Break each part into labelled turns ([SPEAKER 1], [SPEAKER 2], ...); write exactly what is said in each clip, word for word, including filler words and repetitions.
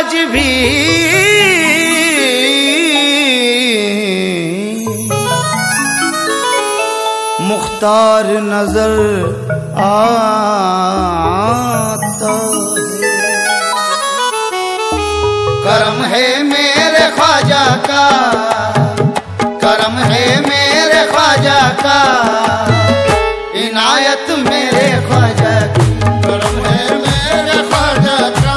[SPEAKER 1] आज भी मुख्तार नजर आता है। करम है मेरे ख्वाजा का, करम है मेरे ख्वाजा का, इनायत मेरे ख्वाजा की।
[SPEAKER 2] करम है मेरे ख्वाजा का,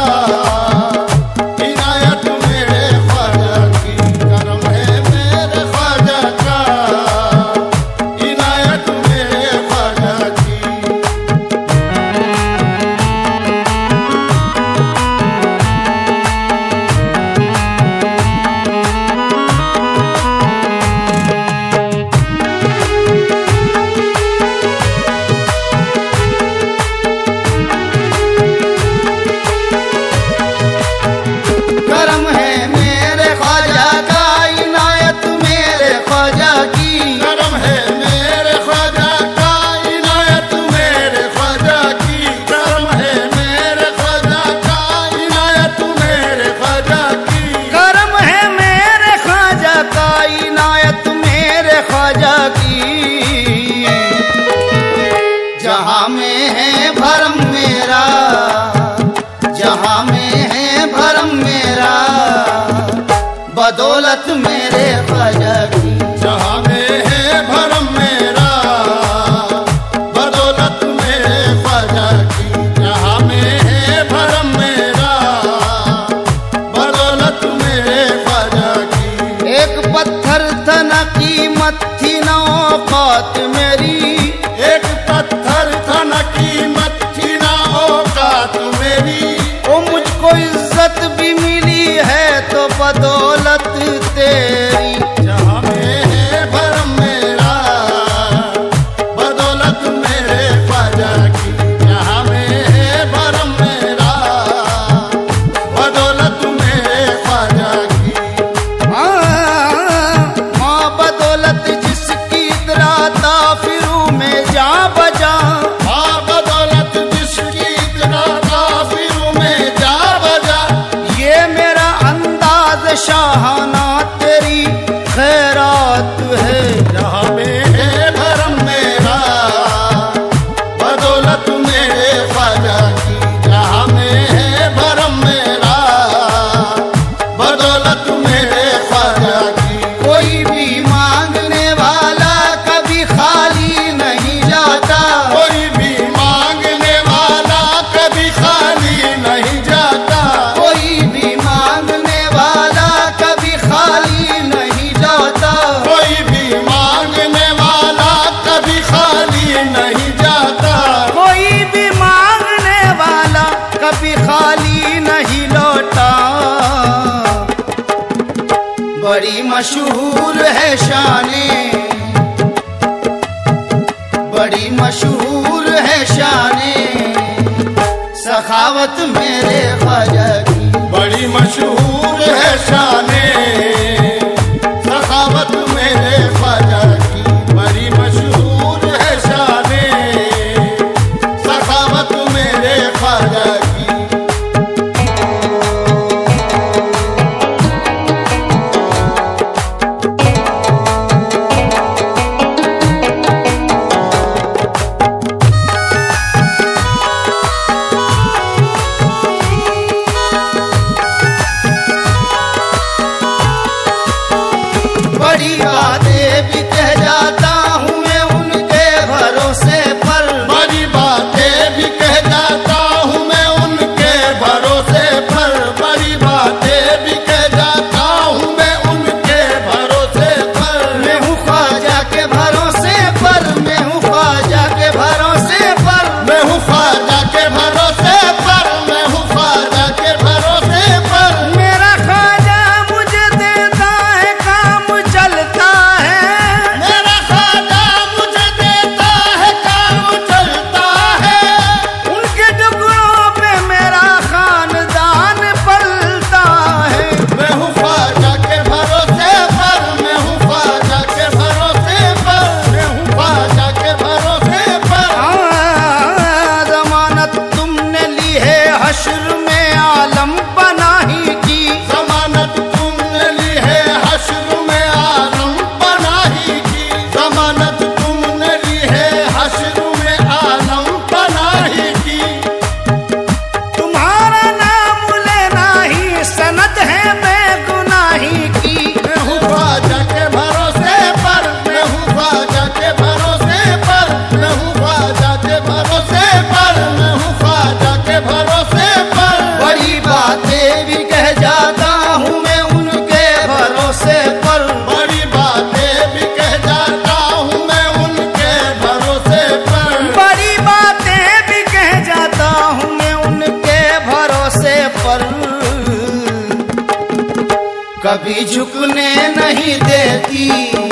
[SPEAKER 2] इनायत मेरे ख्वाजा की। करम है मेरे ख्वाजा का, इनायत मेरे ख्वाजा की।
[SPEAKER 1] करम है मेरे ख्वाजा का, इनायत मेरे ख्वाजा की।
[SPEAKER 2] करम है मेरे ख्वाजा का, इनायत मेरे ख्वाजा की। करम है मेरे ख्वाजा का, इनायत मेरे ख्वाजा की।
[SPEAKER 1] करम है मेरे ख्वाजा का, इनायत मेरे ख्वाजा की। जहां में है भरम मेरा, जहां में है भरम मेरा, बदौलत मेरे ख्वाजा की।
[SPEAKER 2] जहां में है भरम मेरा, बदौलत मेरे ख्वाजा की। जहां में है भरम मेरा, बदौलत मेरे ख्वाजा की।
[SPEAKER 1] एक पत्थर था न कीमत थी न औकात मेरी,
[SPEAKER 2] एक पत्थर था न कीमत थी न औकात मेरी।
[SPEAKER 1] ओ मुझको इज्जत भी मिली है तो बदौलत तेरी।
[SPEAKER 2] जहां में है भरम मेरा, बदौलत मेरे ख्वाजा की। जहां में है भरम मेरा, बदौलत मेरे ख्वाजा की।
[SPEAKER 1] हाँ, माँ बदौलत जिसकी इतराता फिरू में जा बजा।
[SPEAKER 2] हाँ बदौलत जिसकी इतना काफिरों में जा बजा।
[SPEAKER 1] ये मेरा अंदाज शाहाना तेरी खैरात है।
[SPEAKER 2] जहां में है भरम मेरा, बदौलत मेरे ख्वाजा की। जहां में है भरम मेरा, बदौलत मेरे ख्वाजा की।
[SPEAKER 1] कोई भी मांगने वाला कभी खाली नहीं जाता,
[SPEAKER 2] कोई भी मांगने वाला कभी खाली नहीं जाता।
[SPEAKER 1] कोई भी मांगने वाला कभी खाली नहीं जाता।
[SPEAKER 2] कोई भी मांगने वाला कभी खाली नहीं जाता।
[SPEAKER 1] कोई भी मांगने वाला कभी खाली नहीं लौटा। बड़ी मशहूर है शाने, बड़ी मशहूर है शाने, सखावत मेरे ख्वाजा की।
[SPEAKER 2] बड़ी मशहूर है शाने, सखावत मेरे ख्वाजा की। बड़ी मशहूर है शाने, सखावत मेरे ख्वाजा की।
[SPEAKER 1] कभी झुकने नहीं देती,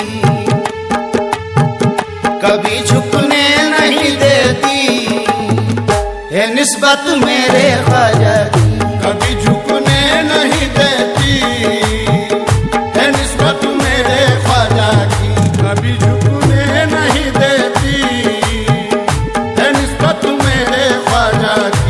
[SPEAKER 1] कभी झुकने नहीं देती है निस्बत मेरे ख्वाजा की।
[SPEAKER 2] कभी झुकने नहीं देती है निस्बत मेरे ख्वाजा की। कभी झुकने नहीं देती है निस्बत मेरे ख्वाजा की।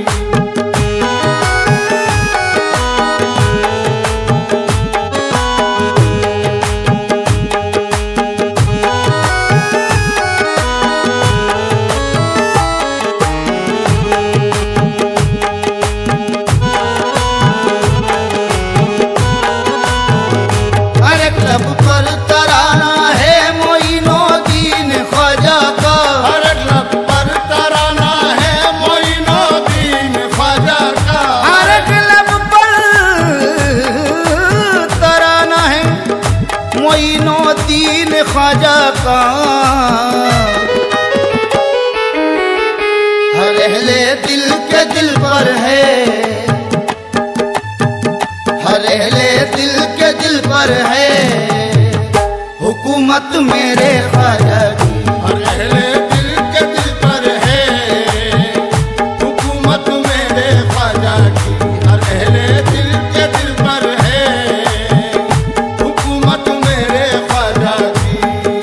[SPEAKER 1] लब पर तराना है मोइनुद्दीन ख्वाजा का,
[SPEAKER 2] हर लब पर तराना है मोइनुद्दीन ख्वाजा का।
[SPEAKER 1] हर लब पर तराना है मोइनुद्दीन ख्वाजा का। हर अहले दिल के दिल पर है, हर अहले दिल के दिल पर है हुकूमत मेरे ख्वाजा की।
[SPEAKER 2] हर अहले दिल के दिल पर है हुकूमत मेरे ख्वाजा की। हर अहले दिल के दिल पर है हुकूमत मेरे ख्वाजा की।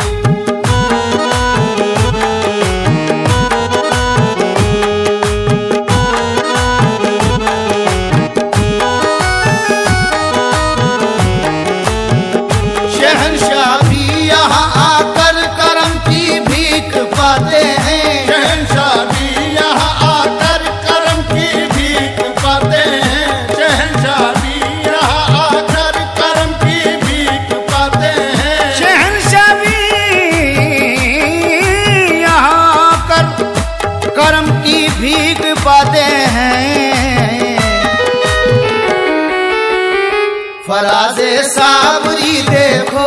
[SPEAKER 1] शहंशाह भी यहाँ आकर करम की भीख पाते हैं,
[SPEAKER 2] शहंशाह भी यहाँ आकर करम की भीख पाते हैं। शहंशाह भी यहाँ आकर करम की भीख पाते हैं।
[SPEAKER 1] शहंशाह भी यहाँ आकर करम की भीख पाते हैं। फराज़े साबरी देखो,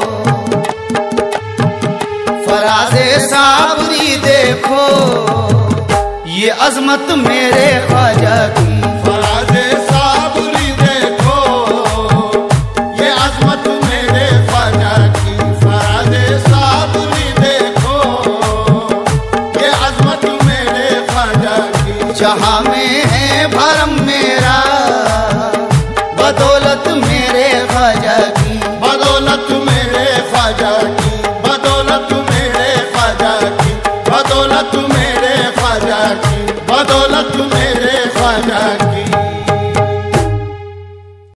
[SPEAKER 1] फराज़े साबरी देखो ये अजमत मेरे ख्वाजा की।
[SPEAKER 2] फराज़े साबरी देखो ये अजमत मेरे ख्वाजा की। फराज़े साबरी देखो ये अजमत मेरे ख्वाजा की।
[SPEAKER 1] जहाँ